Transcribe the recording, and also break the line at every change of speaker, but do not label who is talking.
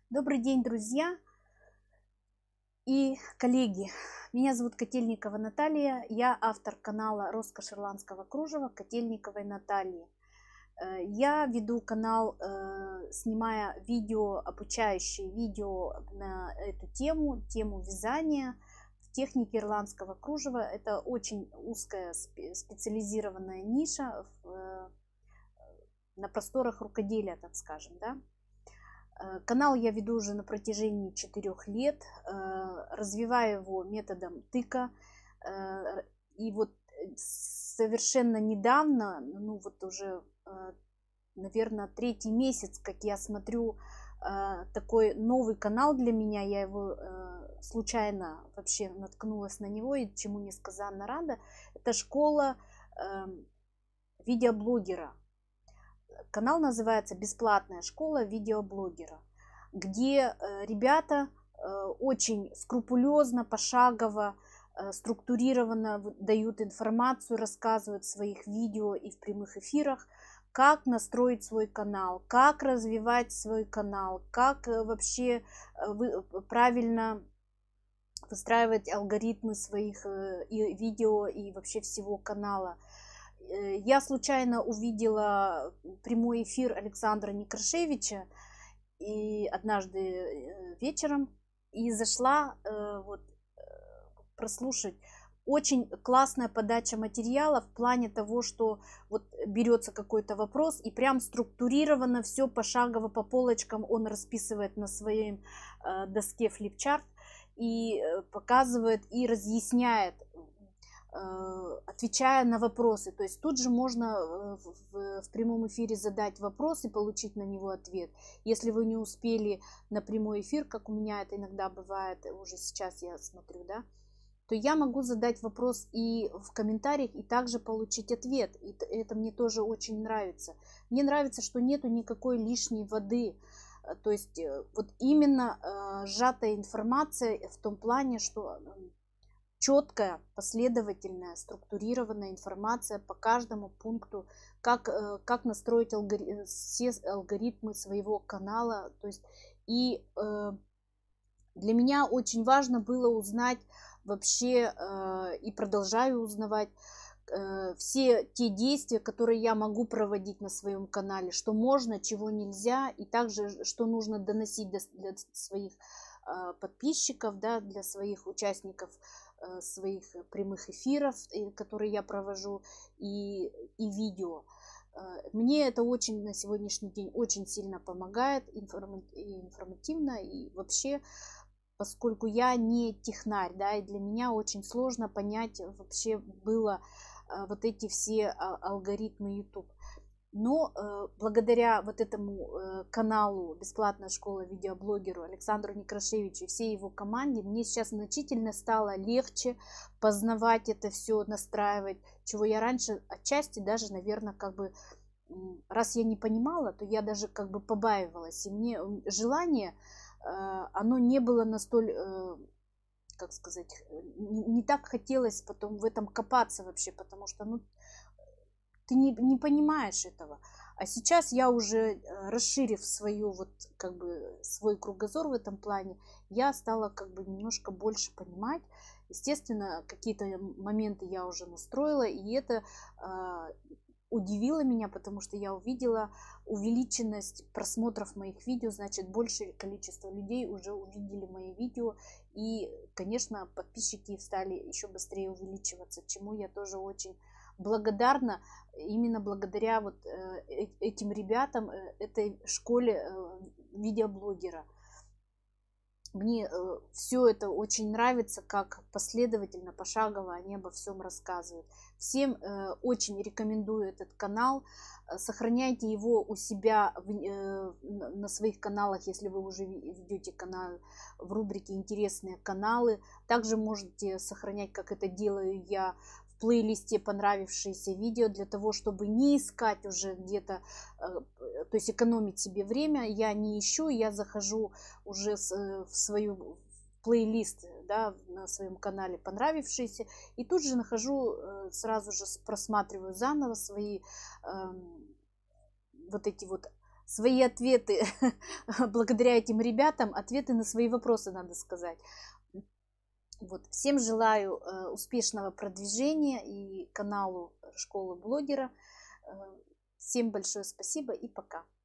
Добрый день, друзья и коллеги. Меня зовут Котельникова Наталья. Я автор канала «Роскошь ирландского кружева» Котельниковой Натальи. Я веду канал, снимая видео, обучающие видео на эту тему вязания в технике ирландского кружева. Это очень узкая специализированная ниша на просторах рукоделия, так скажем, да. Канал я веду уже на протяжении 4 лет, развиваю его методом тыка. И вот совершенно недавно, ну вот уже, наверное, 3-й месяц, как я смотрю такой новый канал для меня, я его случайно вообще наткнулась на него и чему несказанно рада. Это школа видеоблогера. Канал называется «Бесплатная школа видеоблогера», где ребята очень скрупулезно, пошагово, структурированно дают информацию, рассказывают в своих видео и в прямых эфирах, как настроить свой канал, как развивать свой канал, как вообще правильно выстраивать алгоритмы своих видео и вообще всего канала. Я случайно увидела прямой эфир Александра Некрашевича и однажды вечером и зашла прослушать. Очень классная подача материала в плане того, что вот берется какой-то вопрос и прям структурированно все пошагово по полочкам он расписывает на своей доске флипчарт и показывает и разъясняет, отвечая на вопросы. То есть тут же можно в прямом эфире задать вопрос и получить на него ответ. Если вы не успели на прямой эфир, как у меня это иногда бывает, уже сейчас я смотрю, да, то я могу задать вопрос и в комментариях, и также получить ответ. И это мне тоже очень нравится. Мне нравится, что нету никакой лишней воды. То есть вот именно сжатая информация в том плане, что четкая, последовательная, структурированная информация по каждому пункту, как настроить все алгоритмы своего канала. То есть, и для меня очень важно было узнать вообще, и продолжаю узнавать, все те действия, которые я могу проводить на своем канале, что можно, чего нельзя, и также, что нужно доносить для своих подписчиков, да, для своих участников своих прямых эфиров, которые я провожу, и видео. Мне это очень на сегодняшний день очень сильно помогает, информативно, и вообще, поскольку я не технарь, да, и для меня очень сложно понять вообще было вот эти все алгоритмы YouTube. Но благодаря вот этому каналу «Бесплатная школа видеоблогеру» Александру Некрашевичу и всей его команде мне сейчас значительно стало легче познавать это все, настраивать, чего я раньше отчасти даже, наверное, как бы, раз я не понимала, то я даже как бы побаивалась. И мне желание, оно не было настолько, как сказать, не так хотелось потом в этом копаться вообще, потому что, ну, ты не понимаешь этого. А сейчас я уже, расширив свою, вот, как бы, свой кругозор в этом плане, я стала как бы немножко больше понимать. Естественно, какие-то моменты я уже настроила, и это удивило меня, потому что я увидела увеличенность просмотров моих видео, значит, большее количество людей уже увидели мои видео, и, конечно, подписчики стали еще быстрее увеличиваться, чему я тоже очень благодарна, именно благодаря вот этим ребятам, этой школе видеоблогера. Мне все это очень нравится, как последовательно, пошагово они обо всем рассказывают. Всем очень рекомендую этот канал. Сохраняйте его у себя на своих каналах, если вы уже ведете канал в рубрике «Интересные каналы». Также можете сохранять, как это делаю я, в плейлисте понравившиеся видео, для того, чтобы не искать уже где-то, то есть экономить себе время. Я не ищу, я захожу уже в свою плейлист, да, на своем канале понравившиеся, и тут же нахожу, сразу же просматриваю заново свои вот эти вот свои ответы, благодаря этим ребятам, ответы на свои вопросы, надо сказать. Вот. Всем желаю успешного продвижения и каналу Школы блогера. Всем большое спасибо и пока.